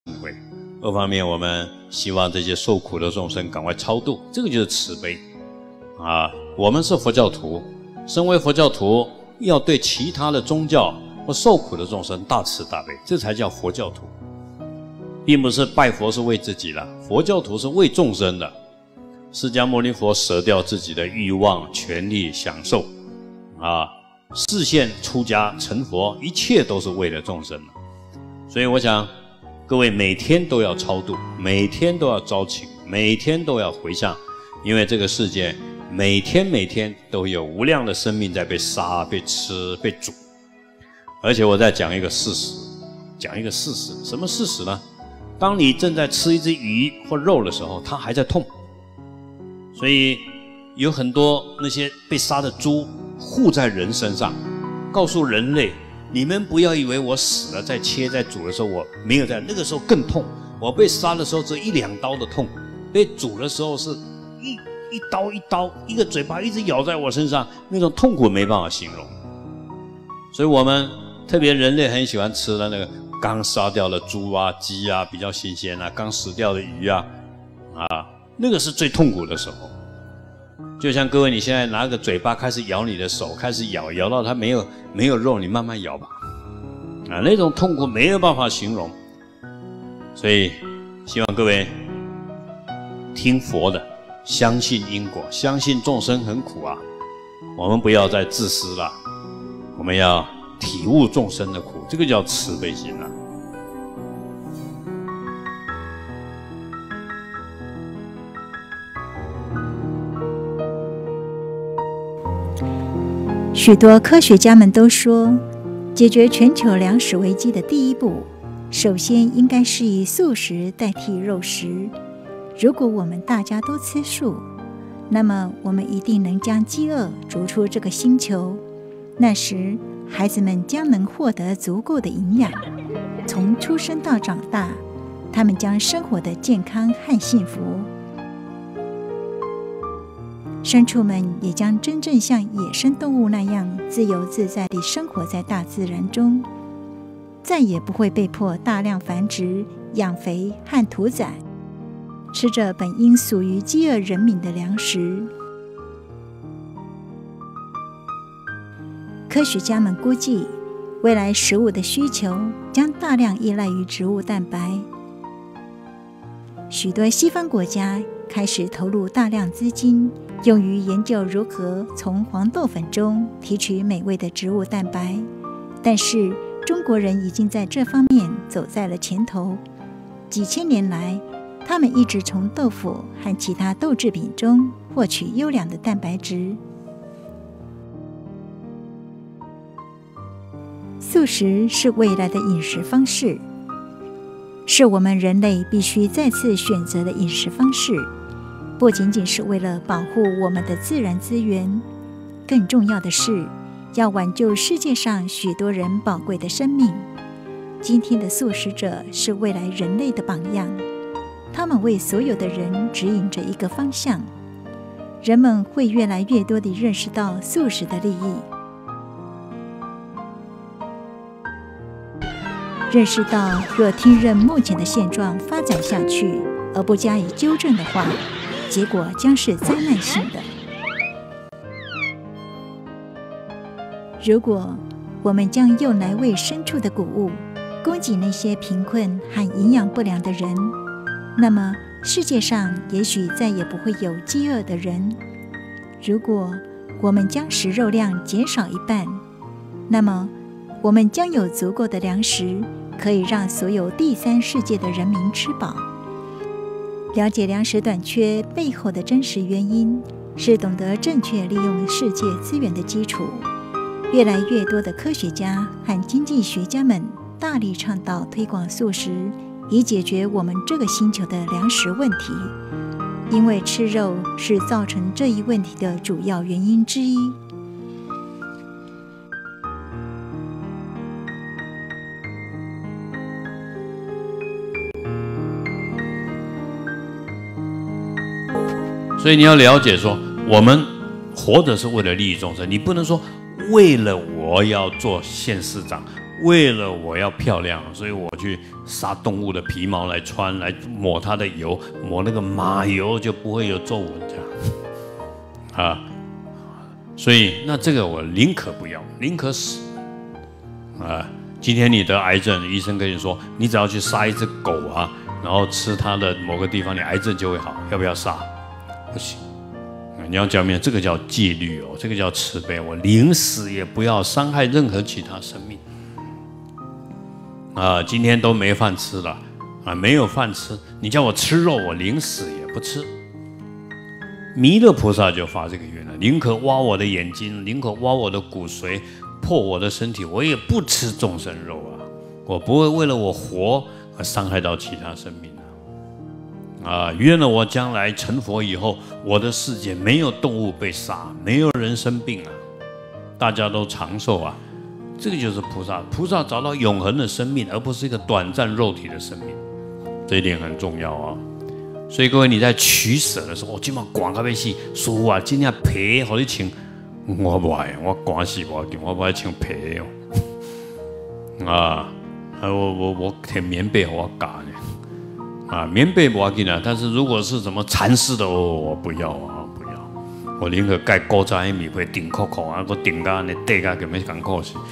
悔；二方面，我们希望这些受苦的众生赶快超度，这个就是慈悲啊。我们是佛教徒，身为佛教徒，要对其他的宗教或受苦的众生大慈大悲，这才叫佛教徒，并不是拜佛是为自己的，佛教徒是为众生的。释迦牟尼佛舍掉自己的欲望、权力、享受啊，示现出家成佛，一切都是为了众生的。所以我想各位每天都要超度，每天都要招请，每天都要回向，因为这个世界每天都有无量的生命在被杀、被吃、被煮。而且我再讲一个事实，什么事实呢？当你正在吃一只鱼或肉的时候，它还在痛。所以有很多那些被杀的猪护在人身上，告诉人类，你们不要以为我死了再切再煮的时候我没有在，那个时候更痛。我被杀的时候只有1-2刀的痛，被煮的时候是一刀一刀，一个嘴巴一直咬在我身上，那种痛苦没办法形容。所以我们特别人类很喜欢吃的那个刚杀掉的猪啊、鸡啊，比较新鲜啊，刚死掉的鱼啊，那个是最痛苦的时候。就像各位，你现在拿个嘴巴开始咬你的手，开始咬到它没有肉，你慢慢咬吧，那种痛苦没有办法形容。所以希望各位听佛的，相信因果，相信众生很苦啊，我们不要再自私了，我们要体悟众生的苦，这个叫慈悲心啊。 许多科学家们都说，解决全球粮食危机的第一步，首先应该是以素食代替肉食。如果我们大家都吃素，那么我们一定能将饥饿逐出这个星球。那时，孩子们将能获得足够的营养，从出生到长大，他们将生活得健康和幸福。牲畜们也将真正像野生动物那样自由自在地生活在大自然中，再也不会被迫大量繁殖、养肥和屠宰，吃着本应属于饥饿人民的粮食。科学家们估计，未来食物的需求将大量依赖于植物蛋白。许多西方国家开始投入大量资金，用于研究如何从黄豆粉中提取美味的植物蛋白。但是中国人已经在这方面走在了前头。几千年来，他们一直从豆腐和其他豆制品中获取优良的蛋白质。素食是未来的饮食方式，是我们人类必须再次选择的饮食方式，不仅仅是为了保护我们的自然资源，更重要的是要挽救世界上许多人宝贵的生命。今天的素食者是未来人类的榜样，他们为所有的人指引着一个方向。人们会越来越多地认识到素食的利益，认识到若听任目前的现状发展下去而不加以纠正的话，结果将是灾难性的。如果我们将用来喂牲畜的谷物供给那些贫困和营养不良的人，那么世界上也许再也不会有饥饿的人。如果我们将食肉量减少一半，那么我们将有足够的粮食可以让所有第三世界的人民吃饱。了解粮食短缺背后的真实原因，是懂得正确利用世界资源的基础。越来越多的科学家和经济学家们大力倡导推广素食，以解决我们这个星球的粮食问题，因为吃肉是造成这一问题的主要原因之一。 所以你要了解说，我们活着是为了利益众生，你不能说为了我要做县市长， 为了我要漂亮，所以我去杀动物的皮毛来穿，来抹它的油，抹那个马油就不会有皱纹这样啊。所以那这个我宁可不要，宁可死啊。今天你得癌症，医生跟你说，你只要去杀一只狗啊，然后吃它的某个地方，你癌症就会好，要不要杀？不行。你要讲明，这个叫戒律哦，这个叫慈悲。我宁死也不要伤害任何其他生命啊！今天都没饭吃了啊，没有饭吃，你叫我吃肉，我宁死也不吃。弥勒菩萨就发这个愿了，宁可挖我的眼睛，宁可挖我的骨髓，破我的身体，我也不吃众生肉啊！我不会为了我活而伤害到其他生命。愿了我将来成佛以后，我的世界没有动物被杀，没有人生病啊，大家都长寿啊，这个就是菩萨。菩萨找到永恒的生命，而不是一个短暂肉体的生命，这一点很重要啊。所以各位你在取舍的时候，今晚广告要死，师父啊，今天皮给你穿，我不爱，我赶死我紧，我不爱穿皮哦。我摕棉被给我夹呢。棉被不要紧啊，但是如果是什么蚕丝的我不要啊，不要，我宁可盖古早的棉被顶扣扣啊，我顶到那底下根本艰苦是。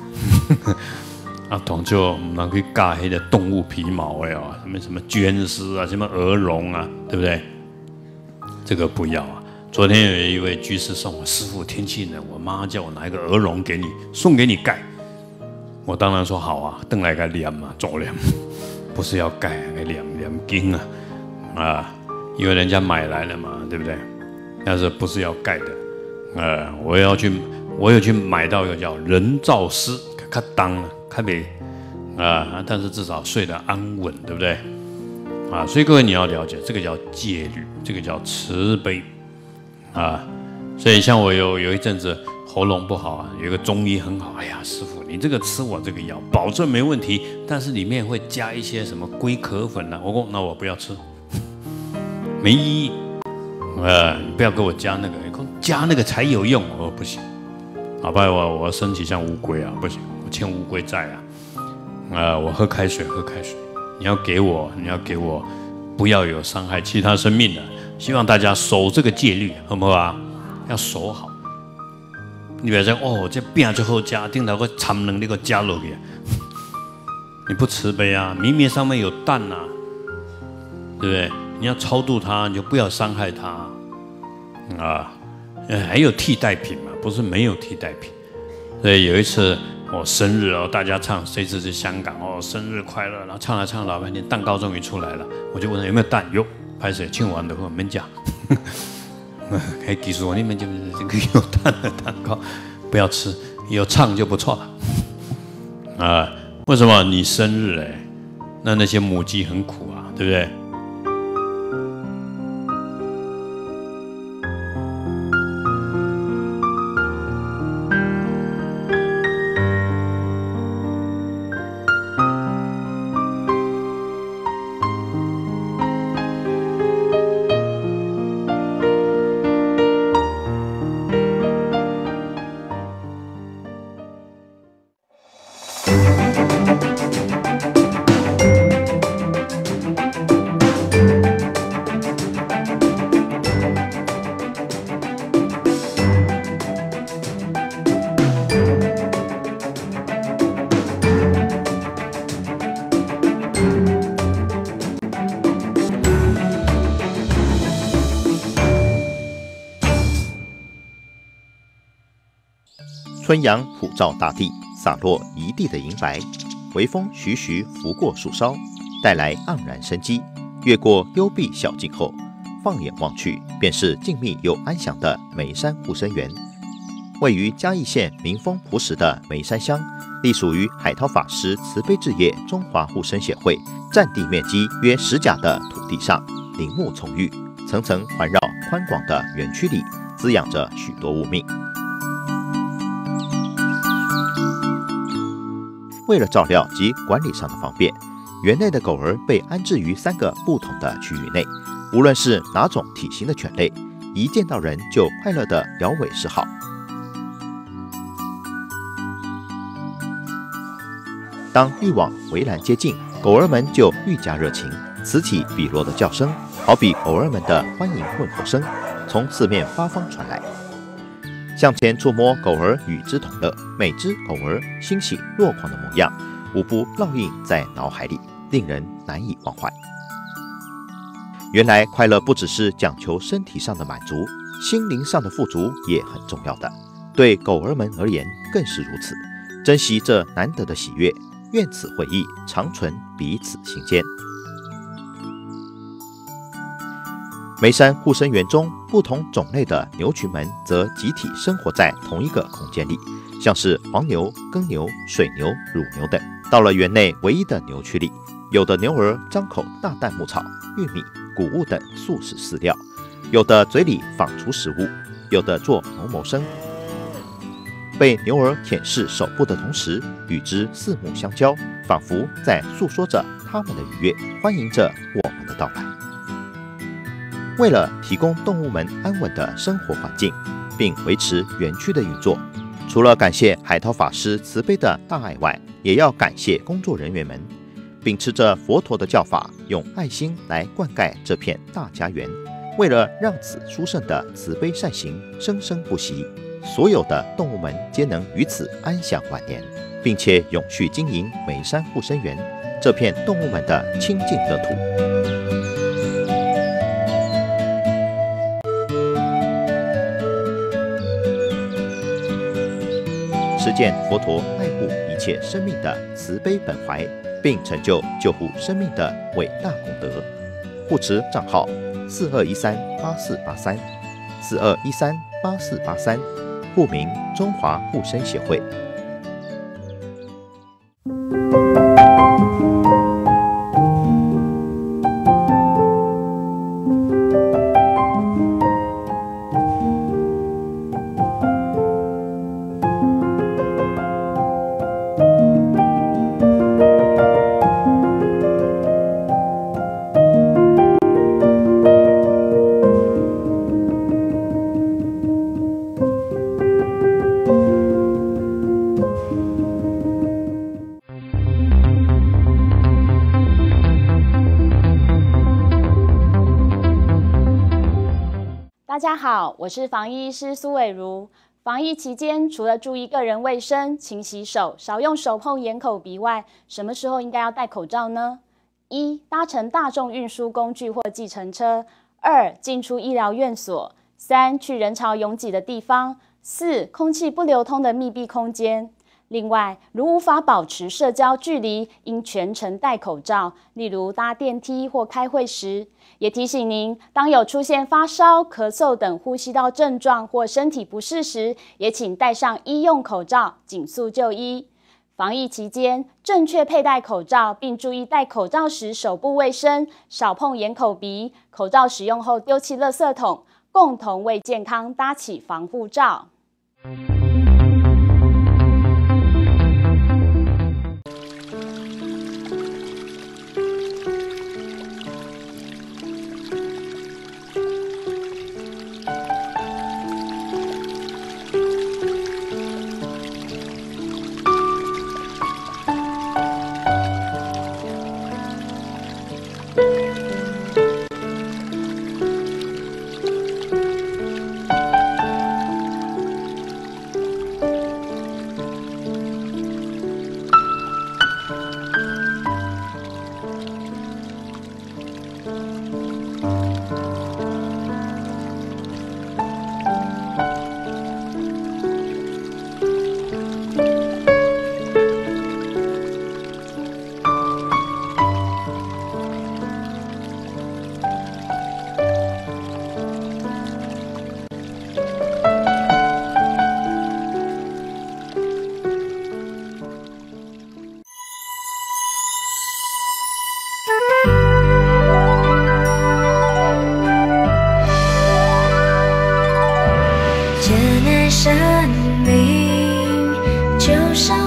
同就唔能去夹迄个动物皮毛的哦，什么绢丝啊，什么鹅绒啊，对不对？这个不要啊。昨天有一位居士送我，师父天气冷，我妈叫我拿一个鹅绒给你，送给你盖。我当然说好啊，等来个黏嘛，做黏。不是要盖，两斤啊，因为人家买来了嘛，对不对？但是不是要盖的，我有去买到一个叫人造丝，较重了，较没但是至少睡得安稳，对不对？所以各位你要了解，这个叫戒律，这个叫慈悲所以像我有一阵子喉咙不好啊，有一个中医很好，哎呀，师父，你这个吃我这个药，保证没问题，但是里面会加一些什么龟壳粉啊，我说那我不要吃，没意义，你不要给我加那个，你说加那个才有用，我说不行，好吧，我身体像乌龟啊，不行，我欠乌龟债啊，我喝开水，你要给我不要有伤害其他生命的，希望大家守这个戒律，好不好啊？要守好。你不要说哦，这饼就好吃，顶头个掺卵你给加落去，你不慈悲啊！明明上面有蛋啊，对不对？你要超度它，你就不要伤害它还有替代品嘛，不是没有替代品。所以有一次我生日哦，大家唱，这次是香港哦，生日快乐，然后唱来唱老半天，蛋糕终于出来了，我就问他有没有蛋，有，拍摄庆完的话免讲。可以技术，你们就是这个有蛋的蛋糕，不要吃，有唱就不错了为什么你生日那些母鸡很苦啊，对不对？ 春阳普照大地，洒落一地的银白，微风徐徐拂过树梢，带来盎然生机。越过幽闭小径后，放眼望去，便是静谧又安详的眉山护生园。位于嘉义县民丰朴实的眉山乡，隶属于海涛法师慈悲置业中华护生协会，占地面积约10甲的土地上，林木葱郁，层层环绕宽广的园区里，滋养着许多物命。为了照料及管理上的方便，园内的狗儿被安置于3个不同的区域内。无论是哪种体型的犬类，一见到人就快乐地摇尾示好。 当欲往围栏接近，狗儿们就愈加热情，此起彼落的叫声，好比狗儿们的欢迎问候声，从四面八方传来。向前触摸狗儿与之同乐，每只狗儿欣喜若狂的模样，无不烙印在脑海里，令人难以忘怀。原来快乐不只是讲求身体上的满足，心灵上的富足也很重要的。对狗儿们而言更是如此。珍惜这难得的喜悦，愿此会意长存彼此心间。梅山护生园中，不同种类的牛群们则集体生活在同一个空间里，像是黄牛、耕牛、水牛、乳牛等。到了园内唯一的牛区里，有的牛儿张口大啖牧草、玉米、谷物等素食饲料，有的嘴里仿出食物，有的做哞哞声。被牛儿舔舐手部的同时，与之四目相交，仿佛在诉说着他们的愉悦，欢迎着我们的到来。为了提供动物们安稳的生活环境，并维持园区的运作，除了感谢海涛法师慈悲的大爱外，也要感谢工作人员们，秉持着佛陀的教法，用爱心来灌溉这片大家园。为了让此殊胜的慈悲善行生生不息，所有的动物们皆能于此安享晚年，并且永续经营梅山护生园这片动物们的清净乐土。实践佛陀爱护一切生命的慈悲本怀，并成就救护生命的伟大功德。护持账号42138483，42138483，户名中华护生协会。 大家好，我是防疫医师苏伟如。防疫期间，除了注意个人卫生、勤洗手、少用手碰眼、口、鼻外，什么时候应该要戴口罩呢？1. 搭乘大众运输工具或计程车； 2. 进出医疗院所； 3. 去人潮拥挤的地方； 4. 空气不流通的密闭空间。另外，如无法保持社交距离，应全程戴口罩，例如搭电梯或开会时。也提醒您，当有出现发烧、咳嗽等呼吸道症状或身体不适时，也请戴上医用口罩，紧速就医。防疫期间，正确佩戴口罩，并注意戴口罩时手部卫生，少碰眼、口、鼻。口罩使用后丢弃垃圾桶，共同为健康搭起防护罩。 生命就像